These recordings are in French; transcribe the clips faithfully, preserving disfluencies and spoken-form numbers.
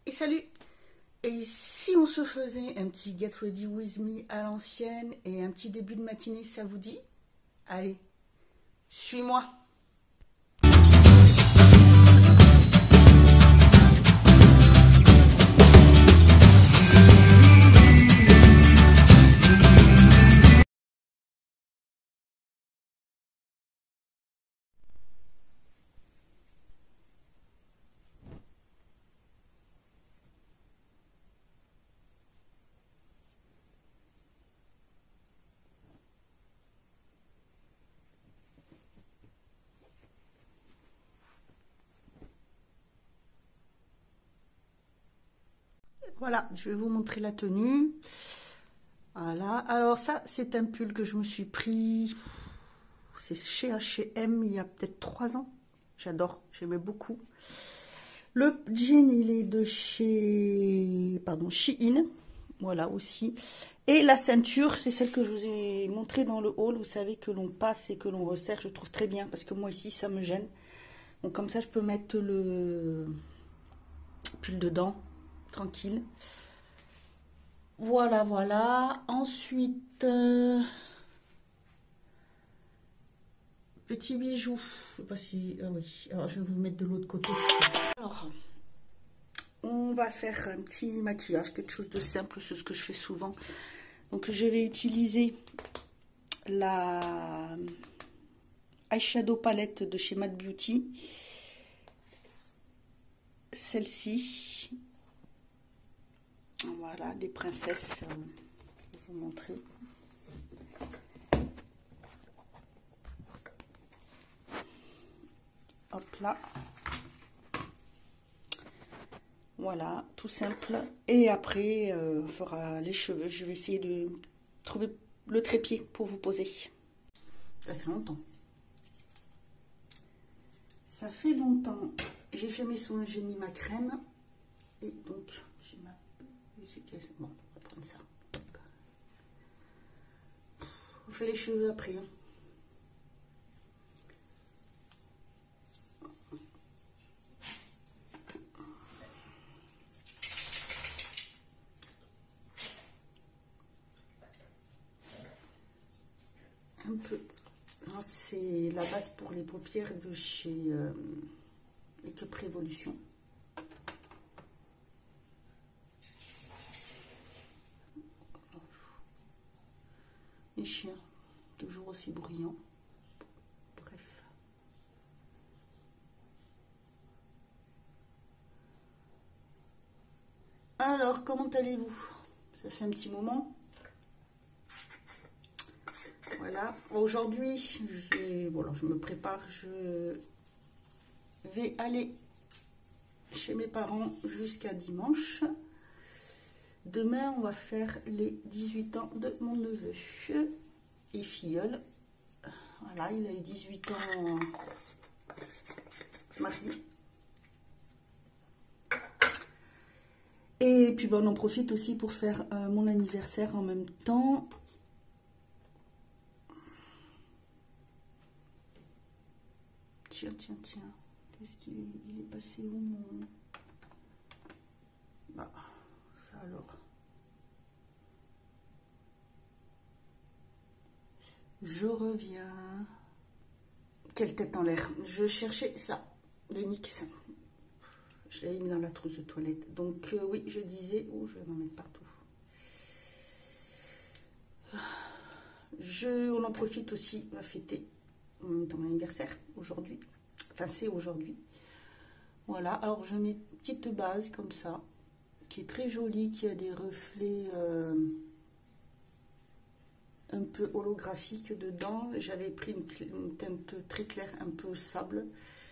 Et salut! Et si on se faisait un petit Get Ready With Me à l'ancienne et un petit début de matinée, ça vous dit? Allez, suis-moi! Voilà, je vais vous montrer la tenue. Voilà, alors ça, c'est un pull que je me suis pris, c'est chez H et M il y a peut-être trois ans. J'adore, j'aimais beaucoup. Le jean, il est de chez, pardon, Shein, voilà aussi. Et la ceinture, c'est celle que je vous ai montrée dans le haul. Vous savez que l'on passe et que l'on resserre, je trouve très bien parce que moi ici, ça me gêne. Donc comme ça, je peux mettre le pull dedans. Tranquille. Voilà, voilà. Ensuite, euh, petit bijou. Je sais pas si... Ah oui. Alors, je vais vous mettre de l'autre côté. Alors, on va faire un petit maquillage, quelque chose de simple, c'est ce que je fais souvent. Donc, je vais utiliser la eyeshadow palette de chez Matte Beauty. Celle-ci. Voilà, des princesses, euh, je vais vous montrer. Hop là. Voilà, tout simple. Et après, euh, on fera les cheveux. Je vais essayer de trouver le trépied pour vous poser. Ça fait longtemps. Ça fait longtemps. J'ai fait mes soins, j'ai mis ma crème. Et donc, j'ai ma... Bon, on va prendre ça. On fait les cheveux après. Hein. Un peu. C'est la base pour les paupières de chez euh, Make-up Révolution. Les chiens, toujours aussi bruyants. Bref. Alors, comment allez-vous? Ça fait un petit moment. Voilà. Aujourd'hui, je, voilà, je me prépare. Je vais aller chez mes parents jusqu'à dimanche. Demain, on va faire les dix-huit ans de mon neveu et filleul. Voilà, il a eu dix-huit ans mardi. Et puis, bon, on en profite aussi pour faire euh, mon anniversaire en même temps. Tiens, tiens, tiens. Qu'est-ce qu'il est, il est passé où mon... Bah, ça alors... Je reviens. Quelle tête en l'air. Je cherchais ça, de N Y X. Je l'avais mis dans la trousse de toilette. Donc euh, oui, je disais... Oh, je vais m'en mettre partout. Je, on en profite aussi à fêter dans mon anniversaire aujourd'hui. Enfin, c'est aujourd'hui. Voilà, alors je mets une petite base comme ça, qui est très jolie, qui a des reflets... Euh, un peu holographique dedans. J'avais pris une, une teinte très claire, un peu sable.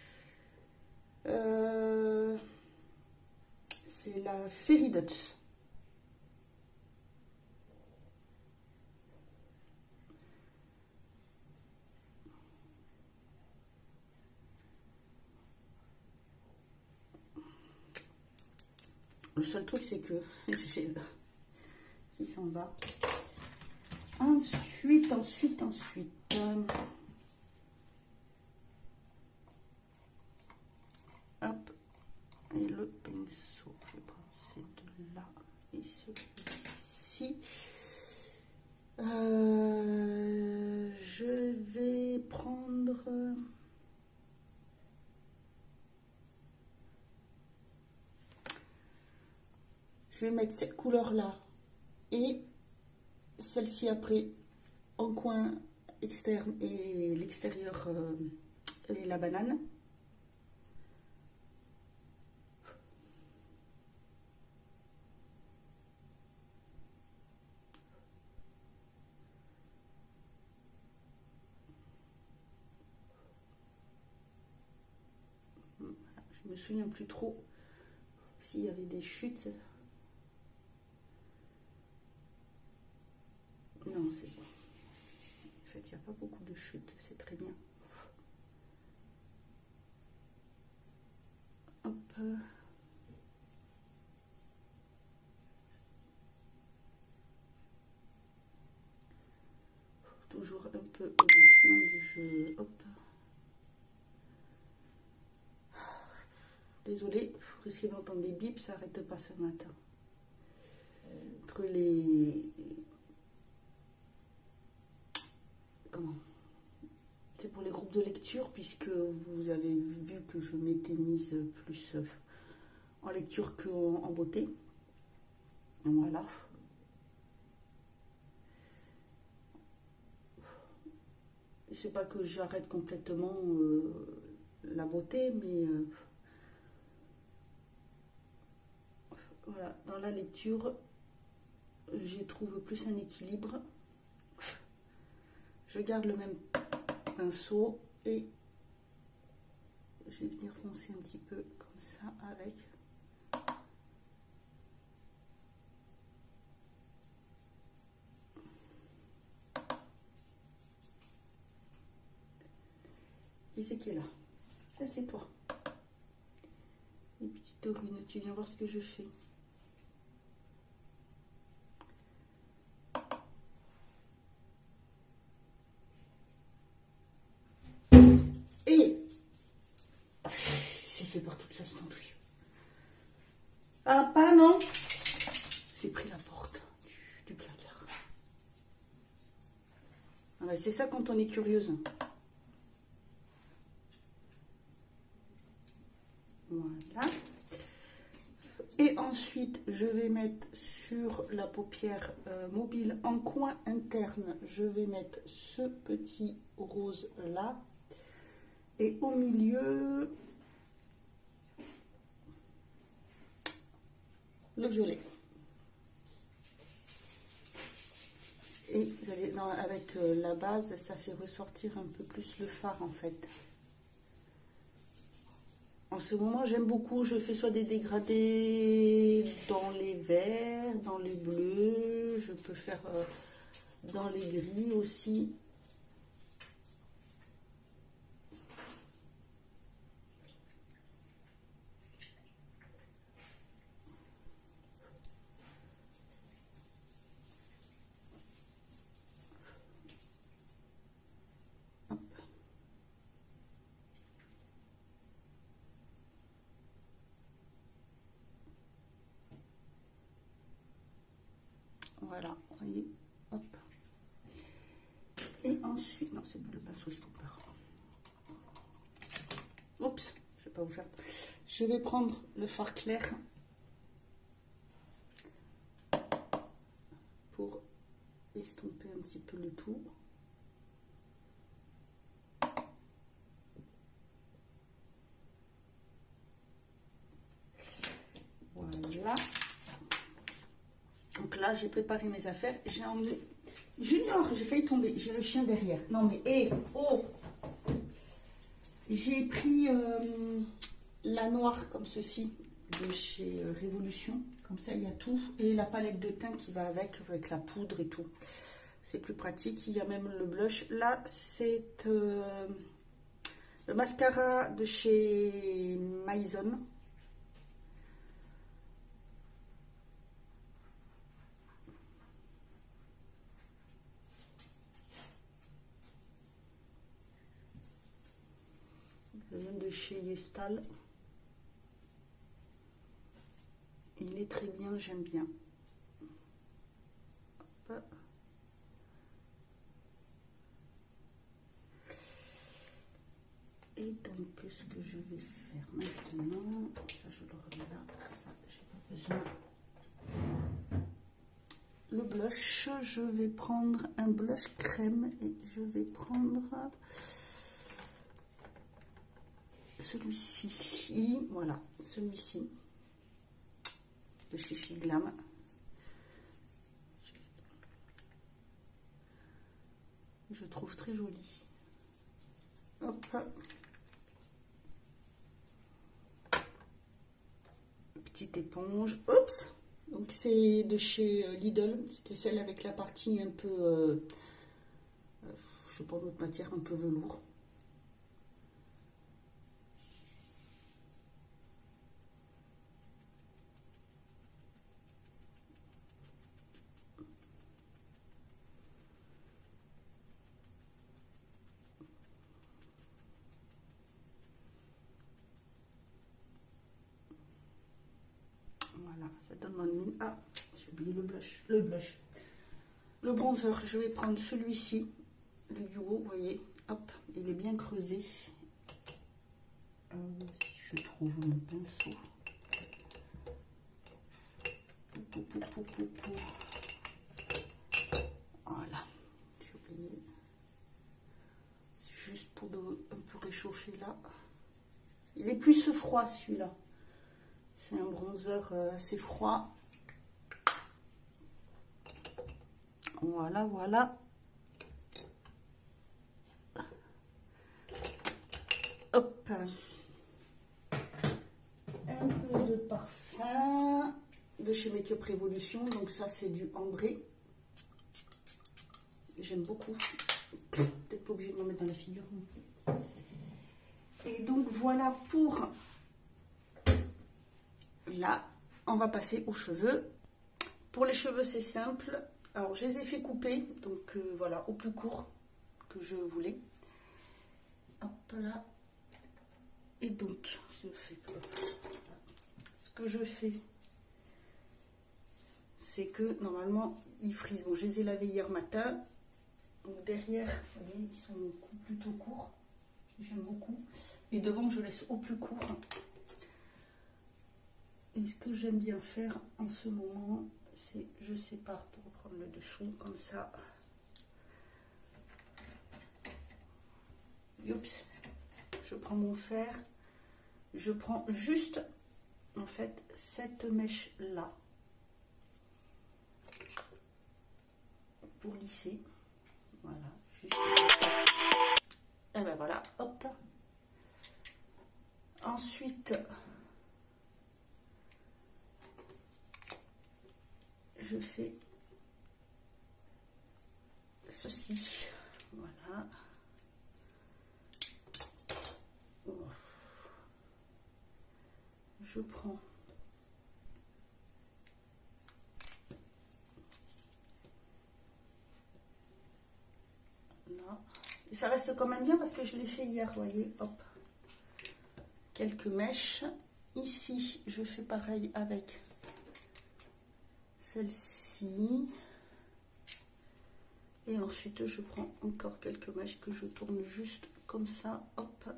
Euh, c'est la Fairy Dust. Le seul truc, c'est que j'ai le qui s'en va. Ensuite, ensuite, ensuite, euh, hop, et le pinceau, je vais prendre je vais mettre cette couleur-là et celle-ci après en coin externe et l'extérieur euh, et la banane. Je me souviens plus trop s'il y avait des chutes. Non, c'est bon. En fait, il n'y a pas beaucoup de chutes, c'est très bien. Hop. Toujours un peu au-dessus, je... Hop. Désolée, vous risquez d'entendre des bips, ça n'arrête pas ce matin. Entre les... Comment? C'est pour les groupes de lecture, puisque vous avez vu que je m'étais mise plus en lecture qu'en en beauté. Voilà. C'est pas que j'arrête complètement euh, la beauté, mais... Euh, voilà, dans la lecture, j'y trouve plus un équilibre. Je garde le même pinceau et je vais venir foncer un petit peu comme ça avec. Qui c'est qui est là? Ça c'est toi. Les petites runes, tu viens voir ce que je fais. Et c'est fait par toute sa sandwich. Ah pas non. C'est pris la porte du, du placard. Ah bah, c'est ça quand on est curieuse. Voilà. Et ensuite, je vais mettre sur la paupière euh, mobile en coin interne, je vais mettre ce petit rose là. Et au milieu, le violet. Et vous allez, non, avec euh, la base, ça fait ressortir un peu plus le fard en fait. En ce moment, j'aime beaucoup, je fais soit des dégradés dans les verts, dans les bleus, je peux faire euh, dans les gris aussi. Voilà, vous voyez, hop. Et ensuite, non, c'est pas le pinceau estompeur. Oups, je vais pas vous faire. Je vais prendre le fard clair pour estomper un petit peu le tout. Voilà. Donc là, j'ai préparé mes affaires. J'ai emmené... Junior, j'ai failli tomber. J'ai le chien derrière. Non mais, hé, oh! J'ai pris euh, la noire comme ceci de chez euh, Révolution. Comme ça, il y a tout. Et la palette de teint qui va avec, avec la poudre et tout. C'est plus pratique. Il y a même le blush. Là, c'est euh, le mascara de chez Maison. Je viens de chez Yestal. Il est très bien, j'aime bien. Hop. Et donc, ce que je vais faire maintenant, ça je le remets là, ça j'ai pas besoin. blush. Je vais prendre un blush crème et je vais prendre celui-ci. Voilà, celui-ci de chez Figlam. Je trouve très joli. Hop. Petite éponge. Oups. Donc c'est de chez Lidl. C'était celle avec la partie un peu, euh, euh, je sais pas d'autre matière, un peu velours. Voilà, ça donne mon mine. Ah, j'ai oublié le blush. Le blush. Le bronzer, je vais prendre celui-ci, le duo, vous voyez. Hop, il est bien creusé. Euh, si je trouve mon pinceau. Pou, pou, pou, pou, pou. Voilà, j'ai oublié. Juste pour de, un peu réchauffer là. Il est plus froid celui-là. C'est un bronzer assez froid. Voilà, voilà. Hop. Un peu de parfum de chez Make Up Revolution. Donc ça, c'est du ambré. J'aime beaucoup. Peut-être pas obligé de m'en mettre dans la figure. Et donc voilà pour... Là, on va passer aux cheveux. Pour les cheveux, c'est simple. Alors, je les ai fait couper, donc euh, voilà, au plus court que je voulais. Hop là. Et donc, je fais ce que je fais, c'est que normalement, ils frisent. Bon, je les ai lavés hier matin. Donc derrière, vous voyez, ils sont plutôt courts. J'aime beaucoup. Et devant, je laisse au plus court. Et ce que j'aime bien faire en ce moment, c'est je sépare pour prendre le dessous, comme ça. Oups. Je prends mon fer, je prends juste, en fait, cette mèche-là, pour lisser. Voilà, juste. Et ben voilà, hop. Ensuite... je fais ceci, voilà. Je prends là, et ça reste quand même bien parce que je l'ai fait hier, vous voyez, hop, quelques mèches. Ici, je fais pareil avec celle-ci, et ensuite je prends encore quelques mèches que je tourne juste comme ça, hop,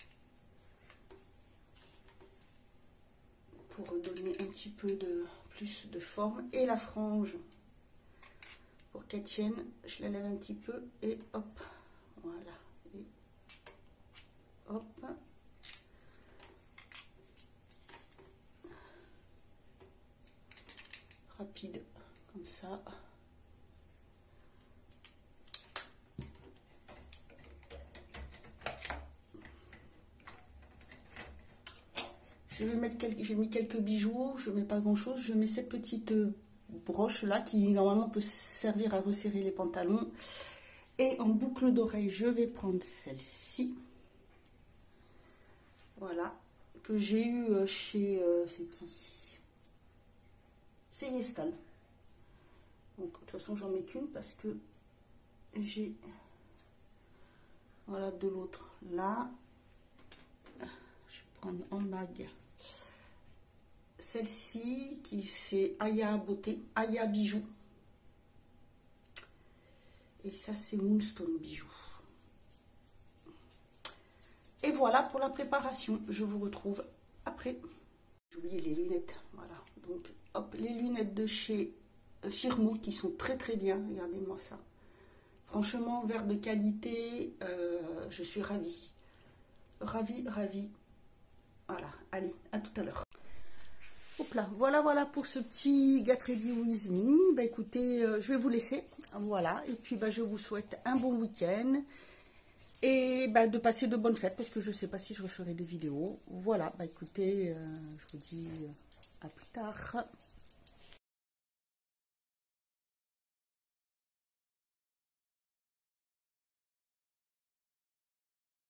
pour donner un petit peu de plus de forme. Et la frange, pour qu'elle tienne, je la lève un petit peu et hop, voilà, et hop. Rapide, comme ça. Je vais mettre quelques, j'ai mis quelques bijoux, je mets pas grand chose, je mets cette petite broche là qui normalement peut servir à resserrer les pantalons. Et en boucle d'oreille, je vais prendre celle-ci. Voilà, que j'ai eu chez, euh, c'est qui? C'est Yestal. Donc de toute façon j'en mets qu'une parce que j'ai, voilà, de l'autre là. Je vais prendre en bague celle-ci qui c'est Aya Beauté, Aya Bijoux. Et ça c'est Moonstone Bijoux. Et voilà pour la préparation. Je vous retrouve après. J'ai oublié les lunettes. Voilà. Donc hop, les lunettes de chez Firmoo qui sont très très bien. Regardez-moi ça. Franchement, verre de qualité, euh, je suis ravie. Ravie, ravie. Voilà, allez, à tout à l'heure. Hop là, voilà, voilà pour ce petit Get Ready With Me. Bah écoutez, euh, je vais vous laisser. Voilà, et puis bah, je vous souhaite un bon week-end. Et bah, de passer de bonnes fêtes, parce que je ne sais pas si je referai des vidéos. Voilà, bah écoutez, euh, je vous dis à plus tard.